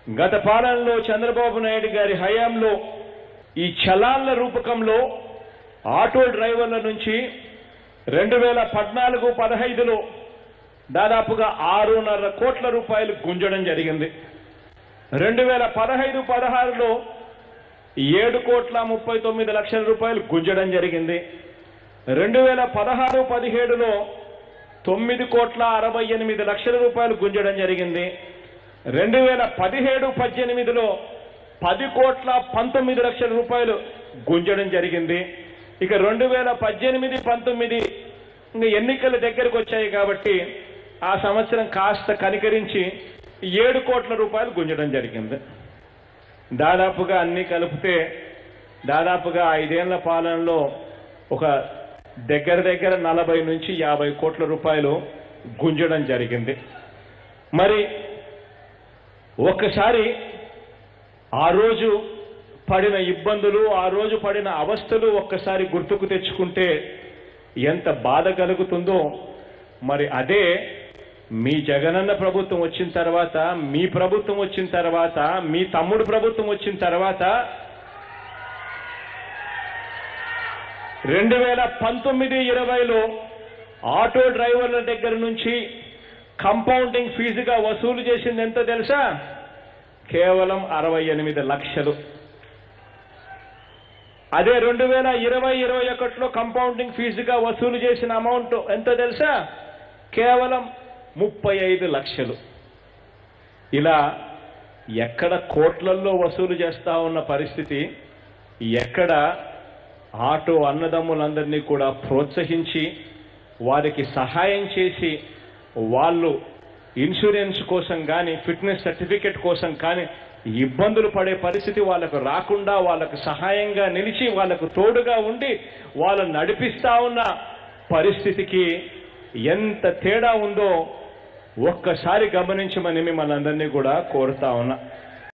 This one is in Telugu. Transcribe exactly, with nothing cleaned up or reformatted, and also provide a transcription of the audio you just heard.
గత పాలనలో చంద్రబాబు నాయుడు గారి హయాంలో ఈ చలాన్ల రూపకంలో ఆటో డ్రైవర్ల నుంచి రెండు వేల పద్నాలుగు పదహైదులో దాదాపుగా ఆరున్నర కోట్ల రూపాయలు గుంజడం జరిగింది. రెండు వేల పదహైదు పదహారులో ఏడు కోట్ల ముప్పై తొమ్మిది లక్షల రూపాయలు గుంజడం జరిగింది. రెండు వేల పదహారు పదిహేడులో తొమ్మిది కోట్ల అరవై ఎనిమిది లక్షల రూపాయలు గుంజడం జరిగింది. రెండు వేల పదిహేడు పద్దెనిమిదిలో పది కోట్ల పంతొమ్మిది లక్షల రూపాయలు గుంజడం జరిగింది. ఇక రెండు వేల పద్దెనిమిది పంతొమ్మిది ఎన్నికల దగ్గరకు వచ్చాయి కాబట్టి ఆ సంవత్సరం కాస్త కనికరించి ఏడు కోట్ల రూపాయలు గుంజడం జరిగింది. దాదాపుగా అన్ని కలిపితే దాదాపుగా ఐదేళ్ల పాలనలో ఒక దగ్గర దగ్గర నలభై నుంచి యాభై కోట్ల రూపాయలు గుంజడం జరిగింది. మరి ఒక్కసారి ఆ రోజు పడిన ఇబ్బందులు, ఆ రోజు పడిన అవస్థలు ఒక్కసారి గుర్తుకు తెచ్చుకుంటే ఎంత బాధ కలుగుతుందో, మరి అదే మీ జగనన్న ప్రభుత్వం వచ్చిన తర్వాత, మీ ప్రభుత్వం వచ్చిన తర్వాత, మీ తమ్ముడు ప్రభుత్వం వచ్చిన తర్వాత రెండు వేల పంతొమ్మిది ఇరవైలో ఆటో డ్రైవర్ల దగ్గర నుంచి కంపౌండింగ్ ఫీజుగా వసూలు చేసింది ఎంత తెలుసా? కేవలం అరవై ఎనిమిది లక్షలు. అదే రెండు వేల ఇరవై ఇరవై ఒకటిలో కంపౌండింగ్ ఫీజుగా వసూలు చేసిన అమౌంట్ ఎంత తెలుసా? కేవలం ముప్పై ఐదు లక్షలు. ఇలా ఎక్కడ కోట్లల్లో వసూలు చేస్తా ఉన్న పరిస్థితి, ఎక్కడ ఆటో అన్నదమ్ములందరినీ కూడా ప్రోత్సహించి వారికి సహాయం చేసి వాళ్ళు ఇన్సూరెన్స్ కోసం కానీ, ఫిట్నెస్ సర్టిఫికెట్ కోసం కానీ ఇబ్బందులు పడే పరిస్థితి వాళ్ళకు రాకుండా వాళ్ళకు సహాయంగా నిలిచి వాళ్ళకు తోడుగా ఉండి వాళ్ళని నడిపిస్తా ఉన్న పరిస్థితికి ఎంత తేడా ఉందో ఒక్కసారి గమనించమని మిమ్మల్ని అందరినీ కూడా కోరుతా ఉన్నా.